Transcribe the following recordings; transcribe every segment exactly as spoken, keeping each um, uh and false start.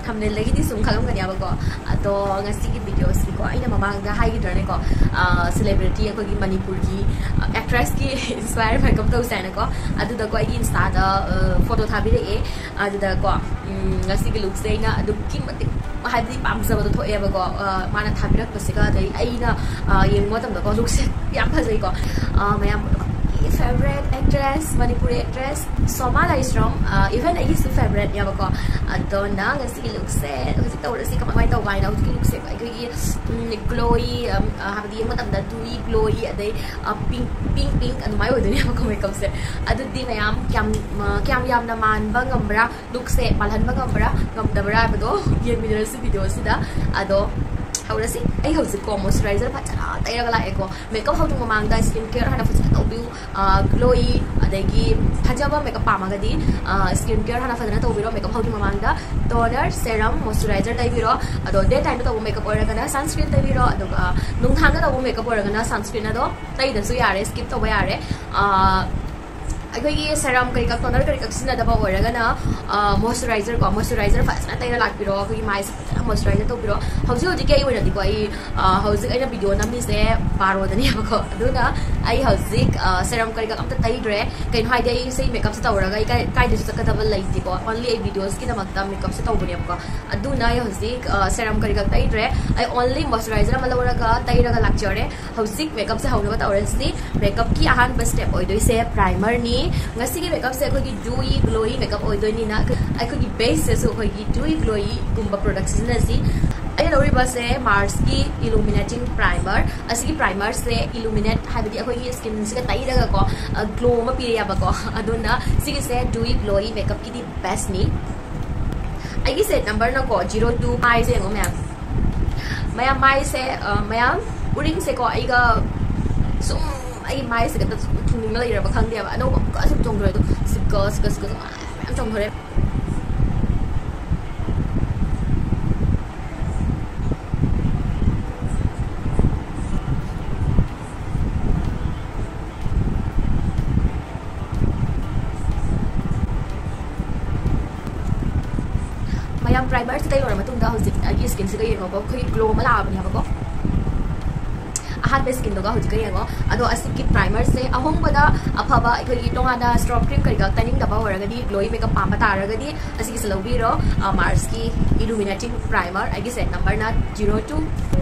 thumbnail lagi di sum khalam kanya ba ko ado ngasi ki videos ki ko aina mamang da hai gidrane ko celebrity ko gi Manipur ki actress ki inspire makeup to sai na ko adu da ko ai insta da photo thabi re adu da ko ngasi ki look sai na adu ki mati हाइबदी पामजबदो थोएबको माना थाबिरक्पसिगा दै आइना येंगमो तमदको लुक्से याम फजैको मयाम favorite actress Manipuri Actress Soma Laishram even I used to favorite yabako adona ngasi look set hosi tawrasi kamai tawai na hosi look set ai glowy habdi yeng matam da dewy glowy adai pink pink pink and mai oduni yabako makeup set adudi mayam kyam kyam yam na man ba ngambra look set palhan ba ngambra ngamdabra bado yeng video si video sida ado hawrasi ai hosi ko moisturizer phachana tayraga la eko makeup hawtu mamang da skin care hana phachana tawbiu glowy adagi phajaba makeup pamagadi skin care hana phachana tawbiro makeup hawtu mamang da toner serum moisturizer taibiro ado day time da makeup oragana sunscreen taibiro ado nung thanga da makeup oragana sunscreen ado tai da su yare skip to ba yare अगर serum कई का toner कई का सिना दबा होएगा ना moisturiser को moisturiser फसना तैयार लाग बिरो कोई माइस मॉइस्चराइजर तो बिरो हौजी हौजी के होइना दिको आई हौजी अइना वीडियो नमी से पारो दनी बको अदुना आई हौजी सेरम कई का अमता तैद्रे कई हाइदे आई से मेकअप से तौरगा आई काई दिस तक दबल लाइतिको ओनली आई वीडियोस की नमकता मेकअप से तौबनी बको अदुना आई हौजी सेरम कई का तैद्रे आई ओनली मॉइस्चराइजर मलवरगा तैरगा लाक्चरे हौजी मेकअप से हौनगा तौरसि मेकअप की अहान बस स्टेप ओइदोइ से प्राइमर नि ngasi ki makeup se khoi dewy glowy makeup oi doi ni na ai khoi base se so khoi dewy glowy gumba products na si ai lori ba se Mars ki illuminating primer asi ki primer se illuminate habidi khoi skin se ka tai raga ko glow ma pi ya ba ko aduna si ki se dewy glowy makeup ki di best ni ai ki set number na ko zero two mai se ngo ma'am maya mai se maya uring se ko ai ga sum ai mai se ka thung ma lai ra ba khang dia ba no ka sum chong thore to sika sika sika am chong thore mayam primer se tai ora matung da hojik agi skin se ga yengo ko khoi glow ma la ba ni ha ba ko ahan be skin doga hojik ga yengo ado asiki primer se ahong bada aphaba khoi tongana strawberry cream kari ga tanning da ba ora ga di glowy makeup pamba tar ga di asiki se lobi ro Mars ki illuminating primer agi set number na zero two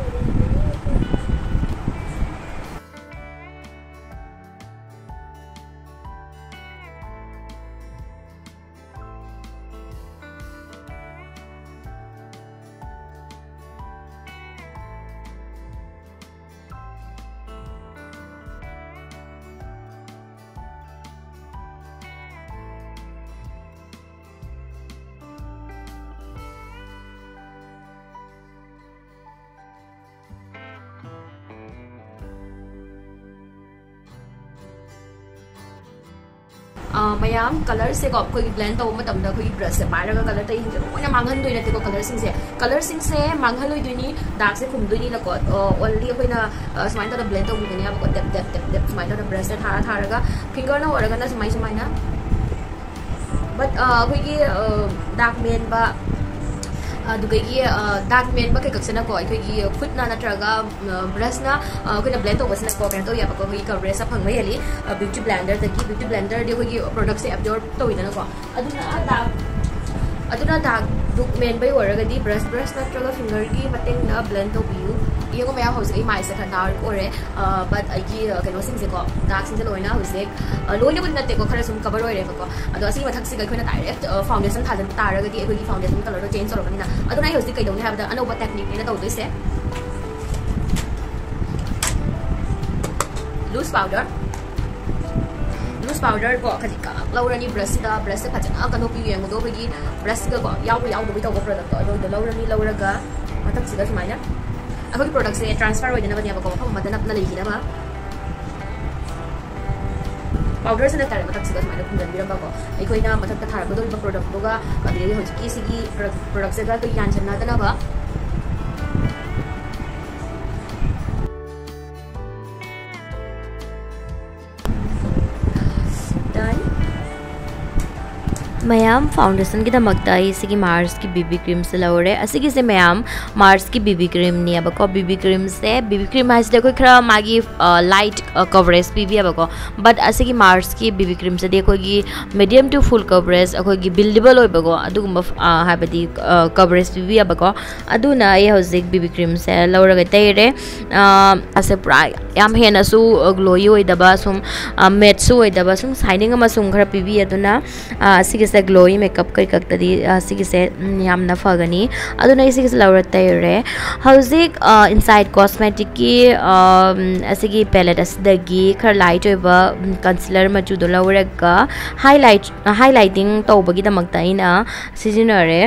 mayam color se ko koi blend to matam da koi brush se pai ra color tai oina manghan doi na te ko color sing se color sing se manghan loi doi ni dark se khum doi ni na ko only koi na smile to blend to ni ya ko dep dep dep dep smile to brush se thara thara ga finger na ora ga na smile smile na but koi ki dark main ba adugai dark main ba kai kaksana ko koi ki foot na natraga brush na koi na blend to wasna ko kan to ya ba ko koi coverage sa phang mai ali beauty blender ta ki beauty blender de koi ki product se absorb to ina na ko aduna dark aduna dark look main bai ora ga di brush brush natraga finger ki mateng na blend to biu ये को मैं house की माइस का dark और है but I कनो सिंग से को डार्क सिंग से लोइना हुसे लोइना बुन नते को खरा सुम कवर ओइरे को अदो असि मथक से कोइना डायरेक्ट फाउंडेशन थाजन तारगदी एकोगी फाउंडेशन कलर तो चेंज करबनिना अदो नाइ हुसे कइदोनी हाबदा अनोबा टेक्निक ने तौदोइसे लूज पाउडर लूज पाउडर को खजिका लौरनी ब्रश दा ब्रश से फजना कनो पि येंगदो बगी ब्रश को याव याव दो बितो प्रोडक्ट अदो लौरनी लौरगा मथक से सुमाइना अखोई प्रोडक्ट से ट्रांसफर होइदना बनिया बको हम मदन अपना लेहिना बा पाउडर से नतारे मथक से सुमाइना खुंजन बिरम बको अखोइना मथक था थारबदो लिबा प्रोडक्ट दोगा अबे होजिकी सिगी प्रोडक्ट से गा तो यान छन्ना दना बा मैम फाउंडेशन की दमकता इसी मार्स की बीबी क्रीम से लौरे असिगी से मैम मार्स की बीबी क्रीम नहीं अब को बीबी क्रीम से बीबी क्रीम है देखो खरा मागी लाइट कवरेज पीबी अब को बट असिगी मार्स की बीबी क्रीम से देखो कि मीडियम टू फुल कवरेज अखो की बिल्डेबल होइबगो अदुगुम हाबदी कवरेज पीबी अब को अदुना ये हौजिक बीबी क्रीम से लौरगा तैरे असे पूरा याम हेनसु ग्लोई होइदबा सुम मैट सु होइदबा सुम शाइनिंग अमा सुम खरा पीबी अदुना असिगी से ग्लोई मेकअप कई कक्तदी असिगी से यामना फगनी अदुना इसिगी से लौर तैरे हौजिक इनसाइड कॉस्मेटिक की असिगी पैलेट असदगी खर लाइट होइबा कंसीलर मचुदो लौरगा हाइलाइट हाइलाइटिंग तौबगी दमकता इना सिजिनरे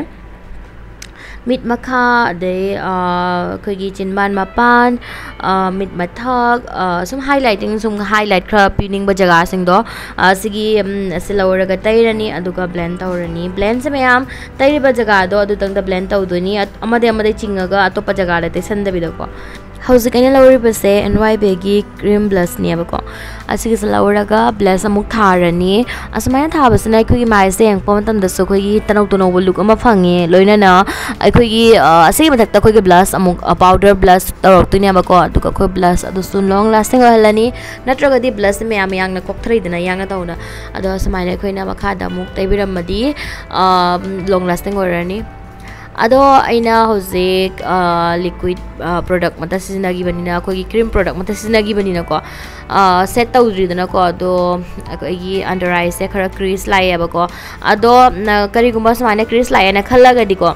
मिट मखा दे अखोगी चिनबान मपान मिट मथक सुम हाइलाइटिंग सुम हाइलाइट खरा पीनिंग ब जगह सिंग दो सिगी से लौरगा तैरनी अदुगा ब्लेंड तौरनी ब्लेंड से मैम तैरिबा जगह दो अदु तंग द ब्लेंड तौदोनी अमदे अमदे चिंगगा अतोप जगह ले तैसंदबिदको हौजिक अने लौरिबसे एनवाई की क्रीम ब्लश नेबको असिगी से लौरगा ब्लश अमुक थारनी असमाय थाबसना अखोगी माइसे यंगपो मतमदसो अखोगी तनौ तनौ लुक अमा फंगे लोइनाना अखोगी असि मथक्ता अखोगी ब्लश अमुक पाउडर ब्लश तौरक्तुनेबको अदुगा अखो ब्लश अदुसु लॉन्ग लास्टिंग ओहलनी नत्रगदी ब्लश मैम यांगना कोक्थरैदना यांगना तौना अदो असमाय अखोइना मखादा अमुक तैबिरमदी लॉन्ग लास्टिंग ओरनी अदो अइना हौजिक लिक्विड प्रोडक्ट मत सिजनगिबनिना अखोगी क्रीम प्रोडक्ट मत सिजनगिबनिना को सेट तौद्रिदना को अदो अखोगी अंडर आई से खरा क्रीज लायबको अदो करिगुम्बा समाने क्रीज लायना खल्लागदि को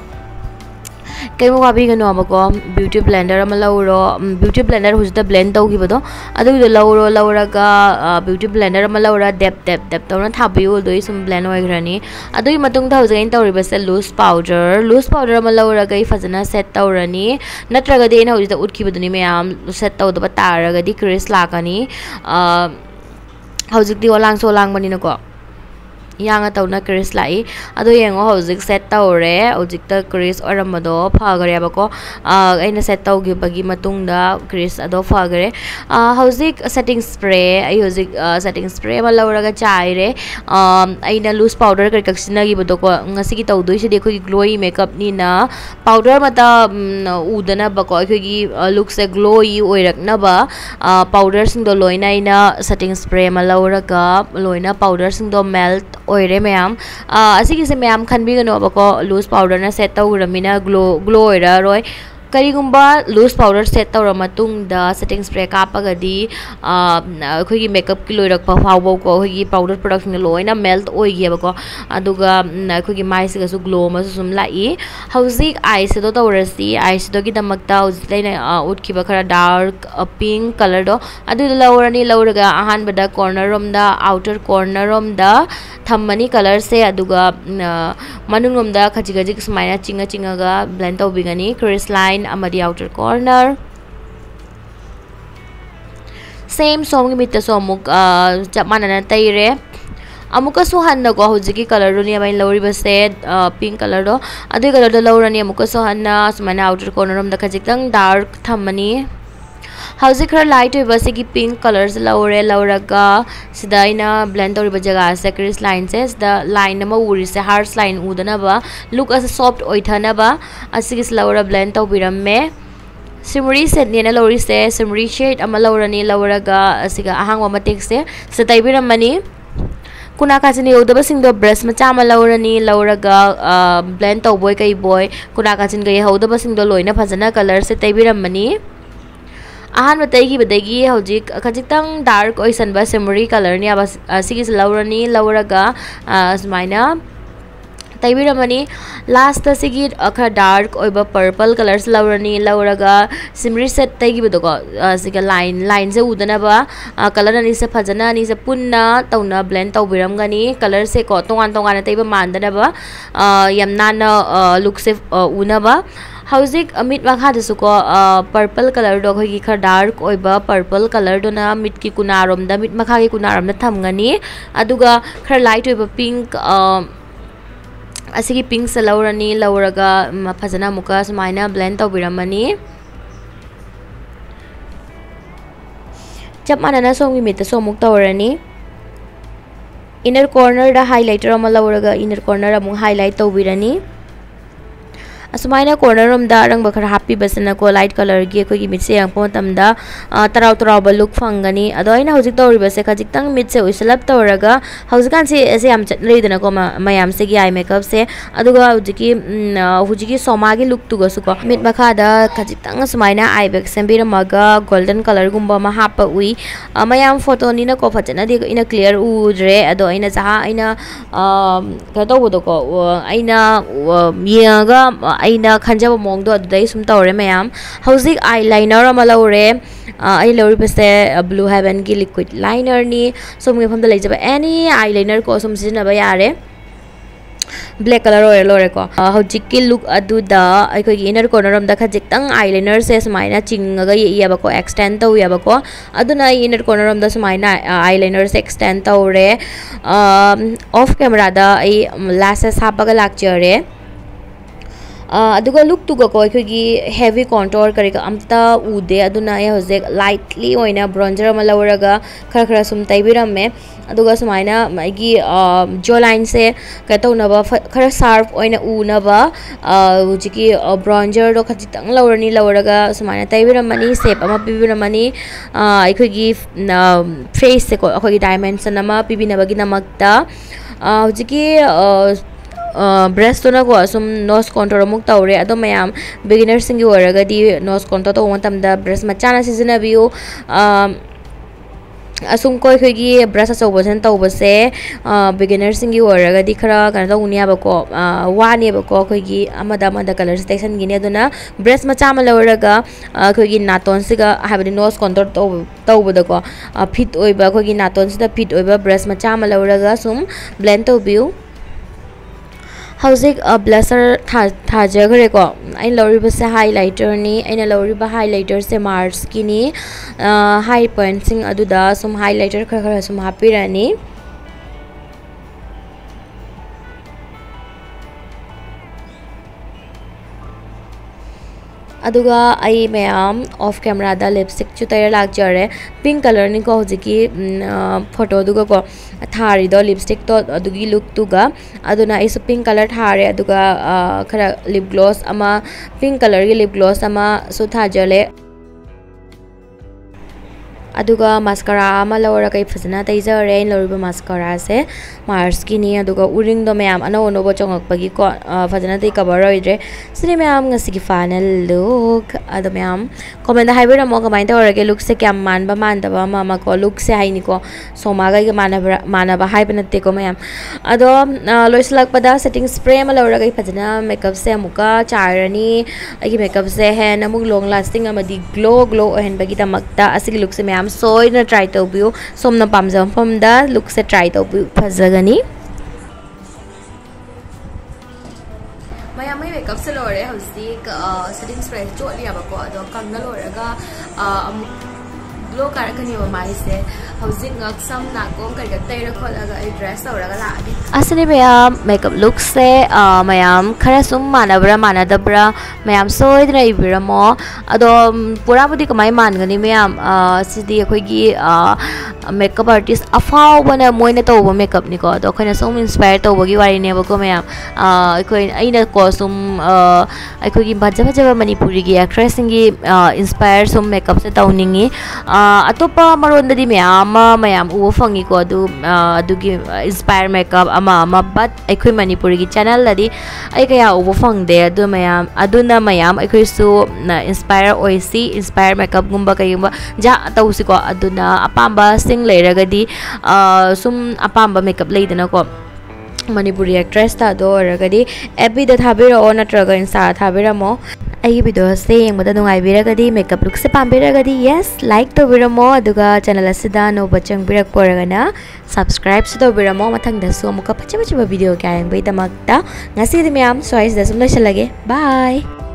कई वाबीगनो अबको ब्यूटी ब्लेंडर अमा लौरो ब्यूटी ब्लेंडर हुजदा ब्लेंड तौगिबदो अदुगो लौरो लौरगा ब्यूटी ब्लेंडर अमा लौरा डेप डेप डेप तौना थाबियो दोइ सुम ब्लेंड ओइग्रानी अदुइ मतुंग दा हुजैन तौरिबसे लूज पाउडर लूज पाउडर अमा लौरगा इ फजना सेट तौरनी नत्रगदि एना हुजदा उठखिबदुनि मैम सेट तौदबा तारगदि क्रीज लाकनी हौजिकदि ओलांग सोलांग बनिनको यांगा तौना क्रीज लाई अदो येंगो हौजिक सेट तौरे हौजिक त क्रीज ओरमदो फागरेबको अइना सेट तौगिबगी मतुंगदा क्रीज अदो फागरे हौजिक सेटिंग स्प्रे आई हौजिक सेटिंग स्प्रे मा लौरगा चाइरे अइना लूज पाउडर कर कक्सिनागिबदो को ngasi तौदोइसे देखो की ग्लोई मेकअप नीना पाउडर मता उदना बको अखोगी लुक से ग्लोई ओइरकनबा पाउडर सिंदो लोइना इना सेटिंग स्प्रे मा लौरगा लोइना पाउडर सिंदो मेल्ट ओइरे मैम असिगी से मैम खनबिगनो अबको लूज पाउडर ना सेट तौरमिना ग्लो ग्लो ओइरा रोय करिगुम्बा लूज पाउडर सेट तौर मतुंगदा सेटिंग स्प्रे कापगदी अखोगी मेकअप की लोइरकपा फावबो को अखोगी पाउडर प्रोडक्ट ने लोइना मेल्ट ओइगेबको अदुगा अखोगी माइसिगसु ग्लो मसु सुम लाई हौजिक आईशेडो तौरसी आईशेडो की दमकता हौजिकैना उठखिबा खरा डार्क पिंक कलर दो अदु लौरनी लौरगा अहानबदा कॉर्नर रोमदा आउटर कॉर्नर रोमदा थम्मनी कलर से अदुगा मनुंग रोमदा खजि खजि सुमाइना चिंगा चिंगागा ब्लेंड तौबिगनी क्रीज लाइन अमदी आउटर कॉर्नर सेम सोम मित्ता सोमुक चप मानना तैरे अमुका सुहन्ना को हुजिकी कलर रो निया बाइन लौरिबसे पिंक कलर दो अदुई कलर दो लौरनी अमुका सुहन्ना सुमाइना आउटर कॉर्नर रोम दा खजितंग डार्क थम्मनी हौजिक खरा लाइट होइबसे की पिंक कलर से लौरे लौरगा सिदा इना ब्लेंड तौरिबा जगह से क्रीज लाइन से सिदा लाइन अमा उरि से हार्श लाइन उदनबा लुक अस सॉफ्ट ओइथनबा असिगी लौरा ब्लेंड तौबिरम्मे सिमरी सेट नेना लौरि से सिमरी शेड अमा लौरनी लौरगा असिगा अहांगवा मटेक से सतैबिरम्मनी कुना काचिन योदबा सिंगदो ब्रश मचा मा लौरनी लौरगा ब्लेंड तौबोय कई बोय कुना काचिन गय होदबा सिंगदो लोइना फजना कलर से तैबिरम्मनी अहान बताइगी बदेगी हौजिक खजितंग डार्क ओइसनबा सिमरी कलर नि अब सिगी लौरनी लौरगा सुमाइना तैबिरमनी लास्ट सिगी अखा डार्क ओइबा पर्पल कलर से लौरनी लौरगा सिमरी सेट तैगिबदोको सिगा लाइन लाइन से उदनबा कलर अनि से फजना अनि से पुन्ना तौना ब्लेंड तौबिरमगनी कलर से को तोंगान तोंगान तैबा मानदनबा यमनाना लुक से उनबा हौजिक मिट मखादसुको पर्पल कलर दो अखोगी खर डार्क ओइबा पर्पल कलर दोना मिट की कुनारोमदा मिट मखागी कुनारोमदा थमगनी अदुगा खर लाइट ओइबा पिंक असिगी पिंक से लौरनी लौरगा फजना मुका सुमाइना ब्लेंड तौबिरमनी चप मानना सोंगी मिट सोमुक तौरनी inner corner da highlighter ama lawraga inner corner amung highlight tawbirani asumana corner rom da rang bakhar happy basana ko light color gi ko gi mit se yang pon tam da tarau tarau ba look fangani ado aina hojik tawri base khajik tang mit se uisalap tawraga hojik kan se ase am chat leidana ko mayam se gi eye makeup se aduga hojiki hojiki soma gi look tu go su ko mit makha da khajik tang asumana eye bag sembira maga golden color gumba ma hapa ui mayam photo ni na ko phajana di ina clear udre ado aina jaha aina ka taw bodo ko aina miaga aina khanjaba mongdo adai sum tawre mayam hauzik eyeliner ama lawre ai lawri base blue heaven gi liquid liner ni sum nge pham da leijaba any eyeliner ko sum sijna ba yare black color or lore ko hojik ki look adu da ai ko inner corner ram da khajik tang eyeliner se smaina chinga ye ya ba ko extend taw ya ba ko aduna inner corner ram da smaina eyeliner se extend tawre off camera da ai lashes hapaga lakjare aduga look to go ko gi heavy contour kare ka amta ude aduna ya hojek lightly oina bronzer ma lawraga khara khara sum taibiram me aduga sumaina magi jawline se ka to na ba khara sharp oina u na ba hojiki bronzer do khajitang lawrani lawraga sumaina taibiram mani shape ama pibiram mani ai gi face se ko gi dimension ama pibina bagi namakta hojiki breast to na ko sum nose contour muk tawre ado mayam beginner singi waraga di nose contour to matam da breast machana season view asum koi khogi brush aso bosen taw base beginner singi waraga di khara kana to unia ba ko wani ba ko khogi amada amada color station gine aduna breast macha ma lawraga khogi naton siga habdi nose contour to taw boda ko fit oi ba khogi naton sida fit oi ba breast macha ma lawraga sum blend to view howzik a blusher thajagre ko ai lori ba se highlighter ni aina lori ba highlighter se mars ki ni high point sing adu da sum highlighter khara khara sum hapirani aduga ai mayam off camera da lipstick chu tayar lag jare pink color ni ko hojiki photo duga ko thari do lipstick to adugi look tu ga aduna is pink color thare aduga khara lip gloss ama pink color gi lip gloss ama su thajale aduga mascara ama lawra kai phajana taijare in loriba mascara se mars ki ni aduga uring do mayam ano ono bo chongak pagi ko phajana tai cover roidre sine mayam ngasi ki final look adu mayam comment haibera mo ka mainta orage look se kyam man ba man da ba mama ko look se haini ko soma ga mana mana ba haibena te ko mayam ado loislak pada setting spray ma lawra kai phajana makeup se amuka charani agi makeup se he namuk long lasting amadi glow glow hen bagi tamakta asigi look se mayam soidre try to view somna pamjam from the look se try to view phajagani mayam mai makeup se lore hosik setting spray jo liya ba ko ado kangna lore ga glow kar kani wa mai se hosik ngak sam na ko kar ga tai ra khola ga ai dress aura ga la abi asne mayam makeup look se mayam khara sum manabra manadabra mayam soidre ibiramo ado pura budi kamai man gani mayam sidi khoi gi makeup artist afau bana moina to bo makeup ni ko do khana sum inspire to bogi wari ne ba ko mayam khoi aina ko sum ai khoi gi bhaja bhaja manipuri gi actress gi inspire sum makeup se tawningi atopa maron dadi mayam mayam u fangi ko adu adugi inspire makeup ama ama but aikhoi manipuri gi channel ladi ai kaya u fangde adu mayam aduna mayam aikhoi su inspire oisi inspire makeup gumba kayumba ja tawsi ko aduna apamba sing leiragadi sum apamba makeup leidana ko Manipuri Actress ta do ragadi MRebi da thabira o natraga insta thabira mo ai video se yengba nungai biragadi makeup look se pambiragadi yes like to biramo aduga channel asida no bachang birak poragana subscribe to biramo mathang da so muka pacha pacha video kya yengbai tamakta ngasi di myam choice da sum lage bye.